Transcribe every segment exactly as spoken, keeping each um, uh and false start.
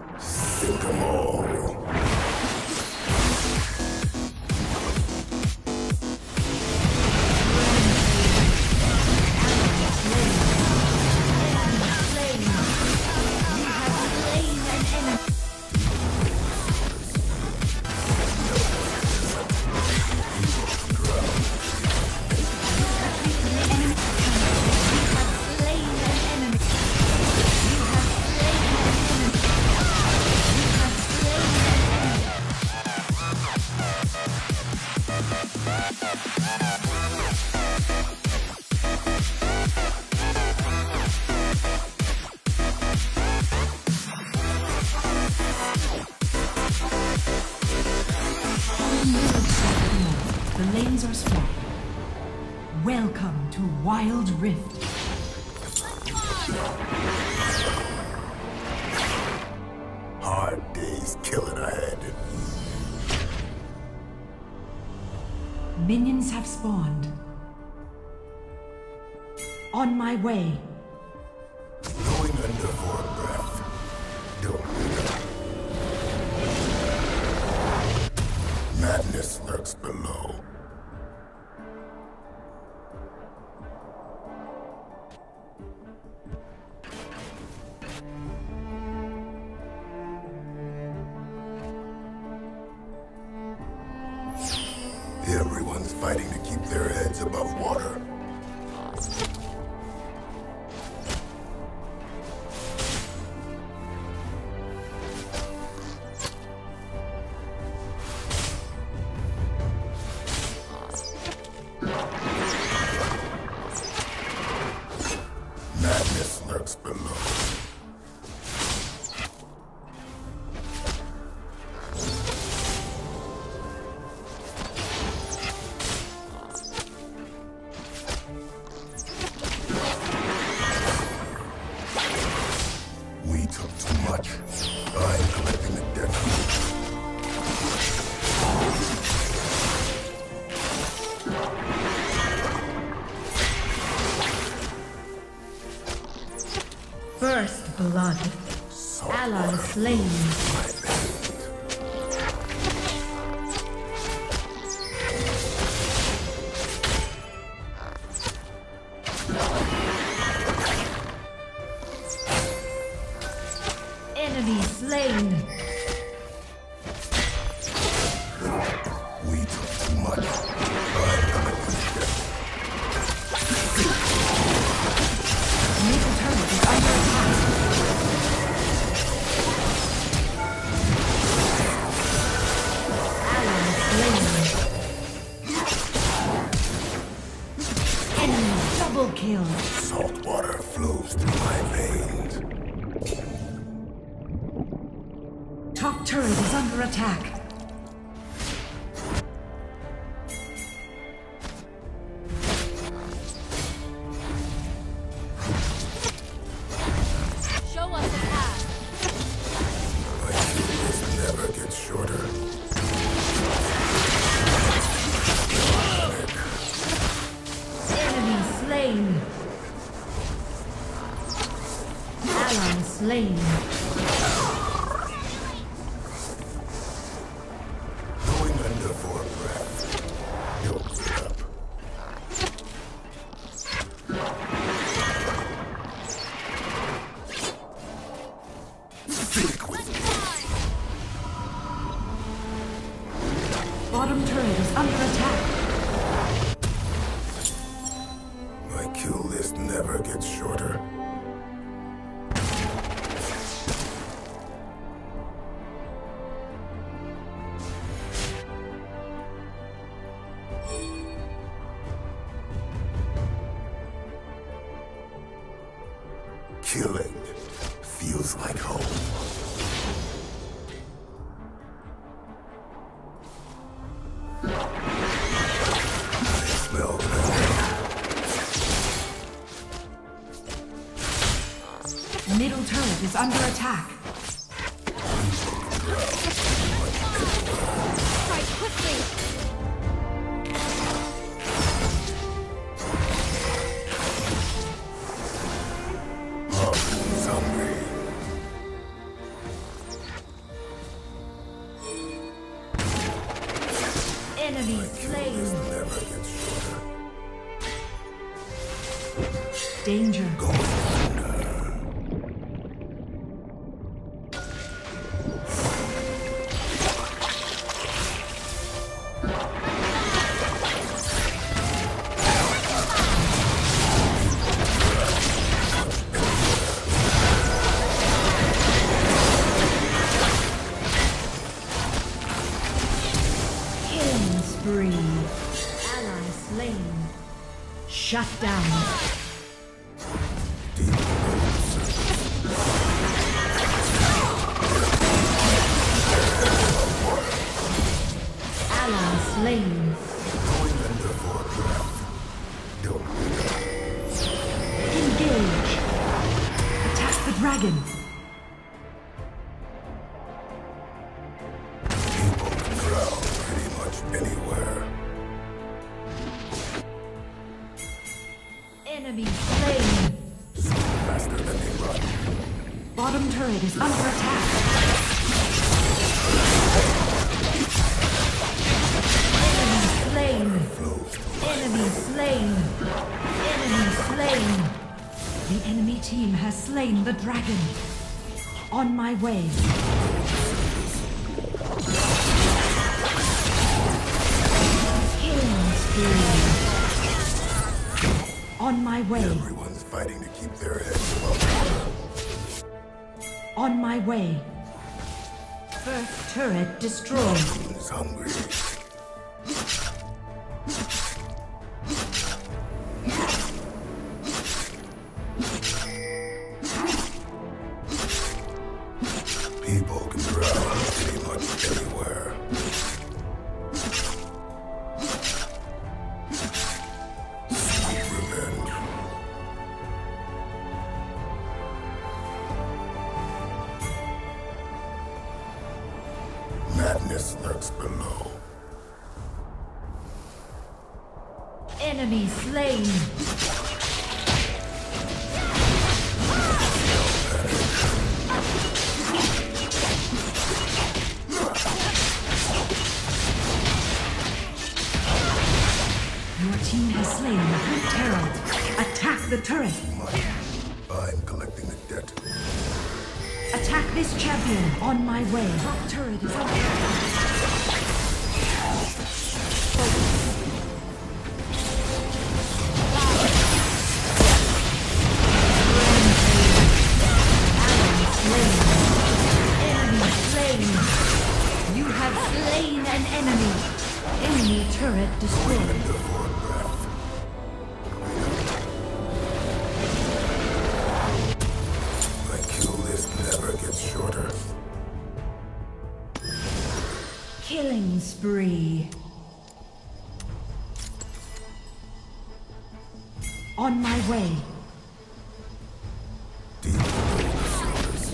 Sink 'em all. The lanes are strong. Welcome to Wild Rift. Hard days killing ahead. Minions have spawned. On my way. Going under for a breath. Don't wither. Madness lurks below. Everyone's fighting to keep their heads above water. Madness lurks below. We took too much. I'm collecting the debt. First blood. Ally slain. Enemy slain. We took too much. I'm collecting the debt. Middle turret is under attack. Ally slain. Enemy double kill. Salt water flows through my veins. Top turret is under attack. Show us the path. My queue never gets shorter. Enemy slain. Ally slain. Going under for a breath. Don't give up. Stick with me. Bottom turret is under attack. My kill list never gets shorter. Killing feels like home. I smell that. Middle turret is under attack. Strike quickly. He's hungry. Enemy slain. Never gets shorter. Danger. Killing spree. Ally slain. Shut down. Ally slain. Going under for a breath. Don't Engage. Attack the dragon. people can drown pretty much anywhere. Enemy slain. Faster than they run. Bottom turret is under attack. Enemy slain. Enemy slain. Enemy slain. The enemy team has slain the dragon. On my way. Killing spree. On my way. Everyone's fighting to keep their heads above On my way. First turret destroyed. water. Who's hungry? People can drown pretty much anywhere. Sweet revenge. Madness lurks below. Enemy slain. Your team has slain the Blue Herald. Attack the turret. I'm collecting the debt. Attack this champion. On my way. Top turret is under attack. Enemy slain. You have slain an enemy. Enemy turret destroyed. My kill list never gets shorter. Killing spree. On my way. Deep below the surface.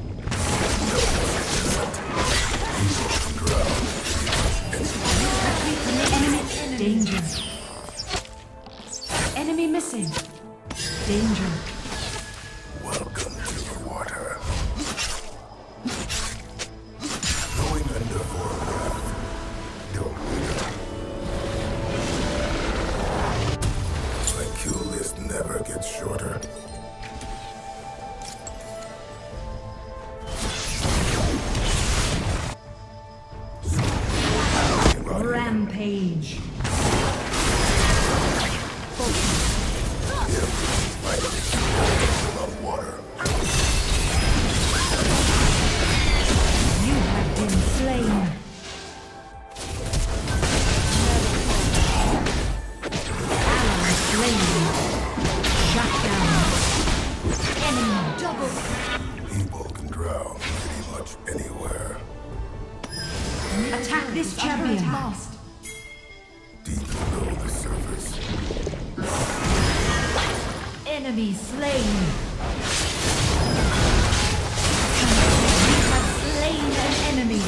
People can drown. Enemy, danger. Enemy missing. Danger. Welcome to the water. Going under for a breath. Don't wait. My kill list never gets shorter. Rampage. Above water. You have been slain. Ally slain. Shut down. Enemy double. People can drown pretty much anywhere. Attack this champion. Lost. Deep below the surface. Enemy slain. You have slain an enemy.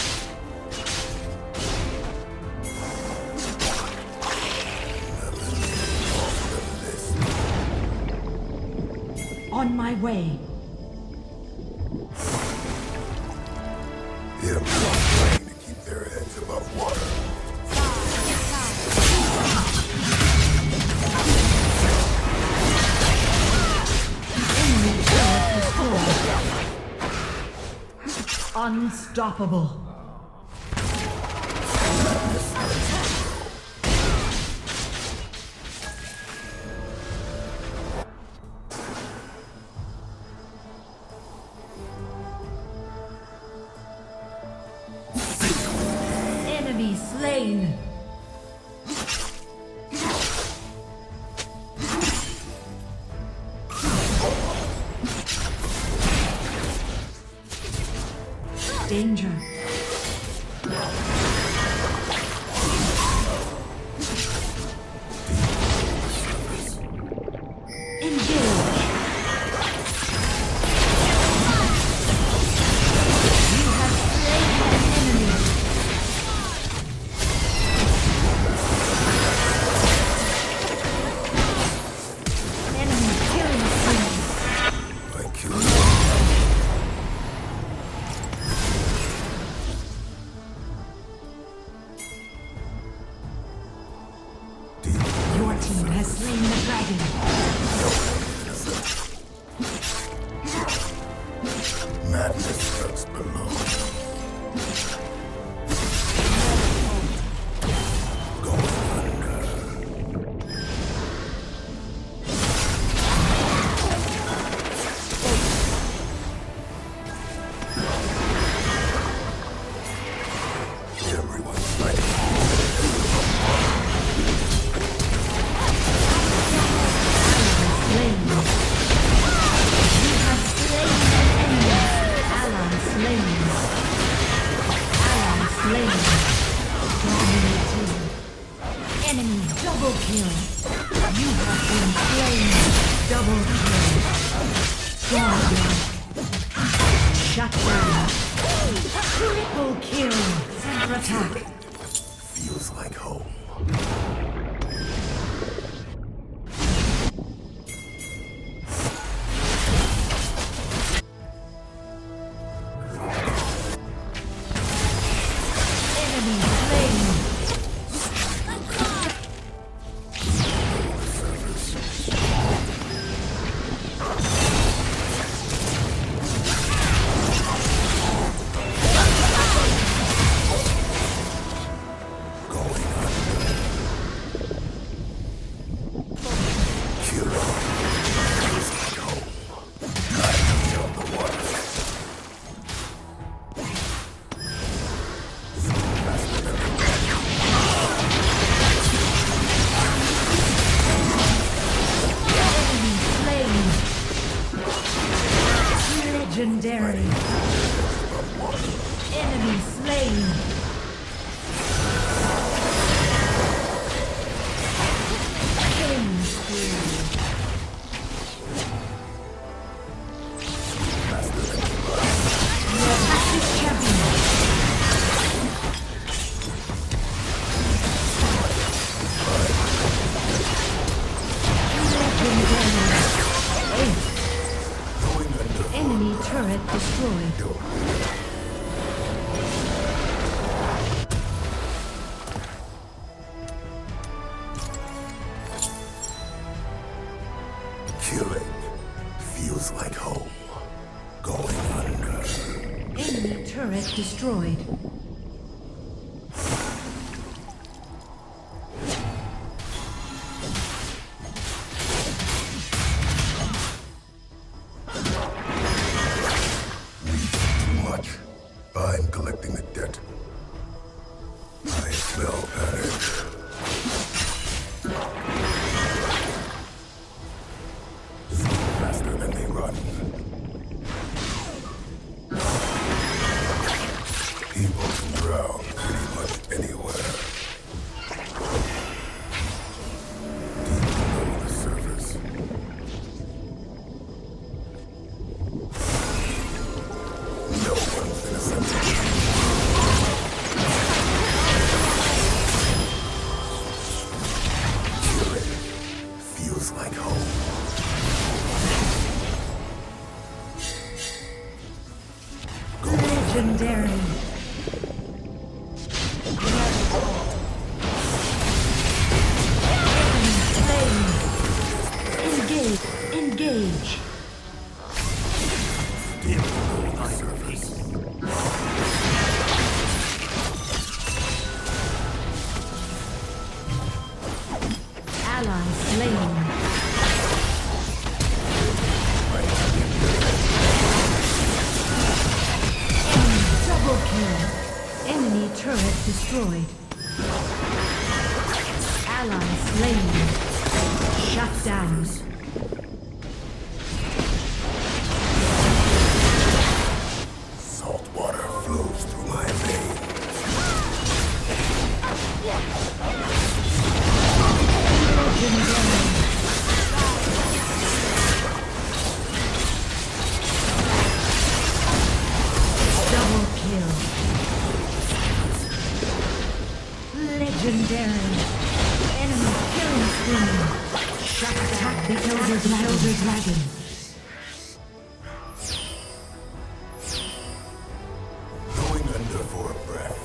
On my way. Everyone's trying to keep their heads above water. Unstoppable. Enemy slain. Danger. Madness lurks below. Enemy double kill. You have been slain. Double kill. Down. Shut down. Triple kill. Center attack. Feels like home. Legendary. Enemy slain. Killing spree. You attack this champion. Legendary. Ace. Enemy turret destroyed. Killing feels like home. Going under. Enemy turret destroyed. I'm collecting the debt. I smell panic. Faster than they run. People can drown pretty much anywhere. Deep below the surface. No one's innocent. Feels like home. Legendary. Engage. Engage. Deep below the surface. Ally slain. Enemy double kill. Enemy turret destroyed. Ally slain. Shut down. Salt water flows through my veins. Legendary. Double kill. Legendary. Enemy killing spree. Shut attack the Elder Dragon. Elder Dragon. Going under for a breath.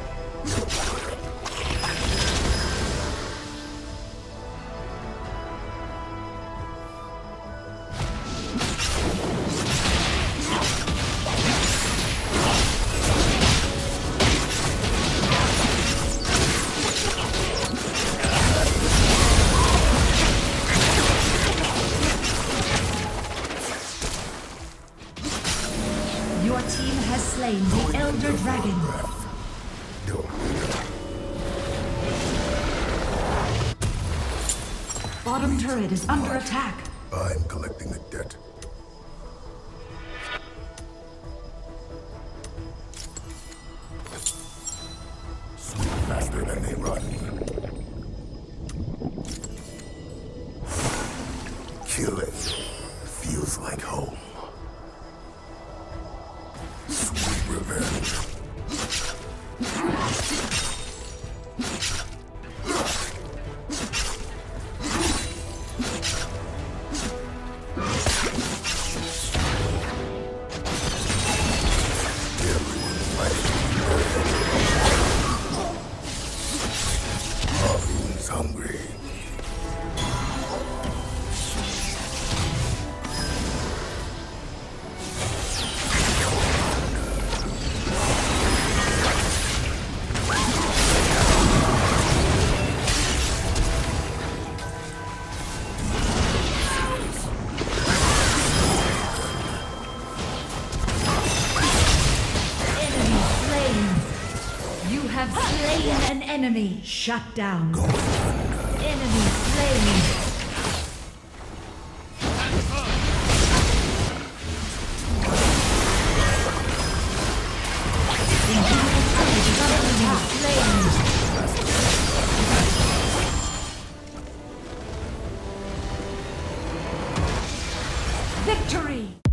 Your team has slain the Elder Dragon. Don't. Bottom turret is under attack. I'm collecting the debt. Sweep faster than they run. Killing feels like home. Sweet revenge. Everyone's fighting. Everyone's hungry. You have slain an enemy. Shut down. Enemy slain. Victory!